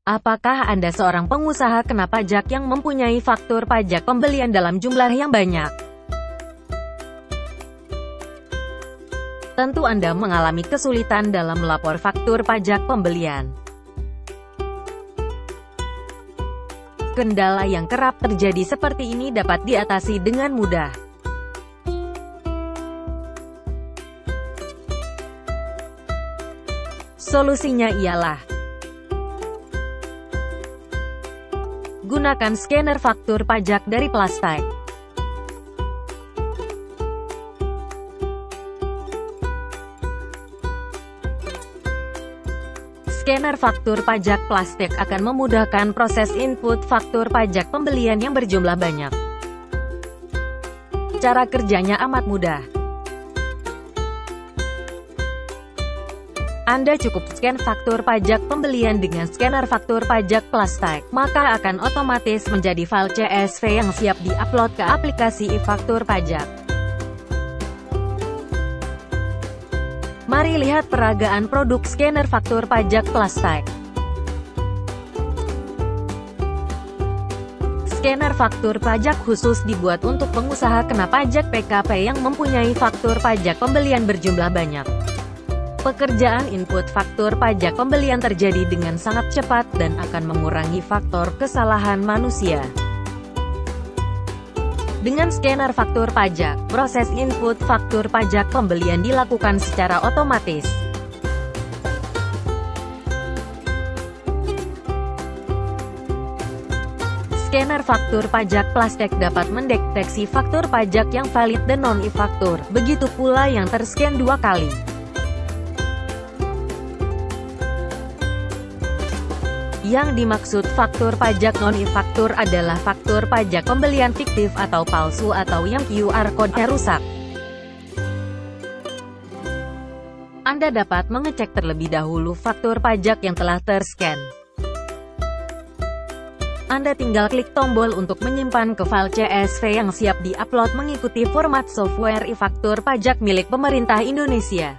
Apakah Anda seorang pengusaha kena pajak yang mempunyai faktur pajak pembelian dalam jumlah yang banyak? Tentu Anda mengalami kesulitan dalam melapor faktur pajak pembelian. Kendala yang kerap terjadi seperti ini dapat diatasi dengan mudah. Solusinya ialah gunakan scanner faktur pajak dari plastik. Scanner faktur pajak plastik akan memudahkan proses input faktur pajak pembelian yang berjumlah banyak. Cara kerjanya amat mudah. Anda cukup scan faktur pajak pembelian dengan scanner faktur pajak plastik, maka akan otomatis menjadi file CSV yang siap di-upload ke aplikasi e-faktur pajak. Mari lihat peragaan produk scanner faktur pajak plastik. Scanner faktur pajak khusus dibuat untuk pengusaha kena pajak PKP yang mempunyai faktur pajak pembelian berjumlah banyak. Pekerjaan input faktur pajak pembelian terjadi dengan sangat cepat dan akan mengurangi faktor kesalahan manusia. Dengan scanner faktur pajak, proses input faktur pajak pembelian dilakukan secara otomatis. Scanner faktur pajak plastik dapat mendeteksi faktur pajak yang valid dan non-e-faktur, begitu pula yang terscan 2 kali. Yang dimaksud faktur pajak non-e-faktur adalah faktur pajak pembelian fiktif atau palsu atau yang QR code-nya rusak. Anda dapat mengecek terlebih dahulu faktur pajak yang telah terscan. Anda tinggal klik tombol untuk menyimpan ke file CSV yang siap di-upload mengikuti format software e-faktur pajak milik pemerintah Indonesia.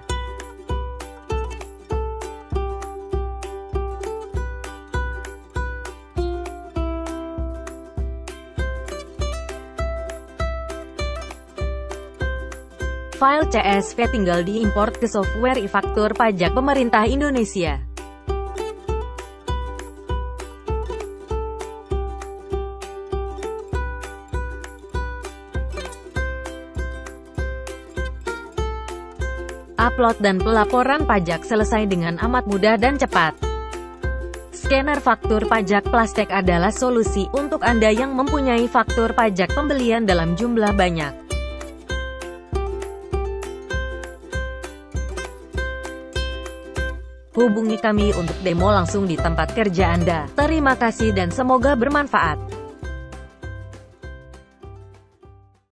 File CSV tinggal diimport ke software e-faktur pajak pemerintah Indonesia. Upload dan pelaporan pajak selesai dengan amat mudah dan cepat. Scanner faktur pajak plastik adalah solusi untuk Anda yang mempunyai faktur pajak pembelian dalam jumlah banyak. Hubungi kami untuk demo langsung di tempat kerja Anda. Terima kasih dan semoga bermanfaat.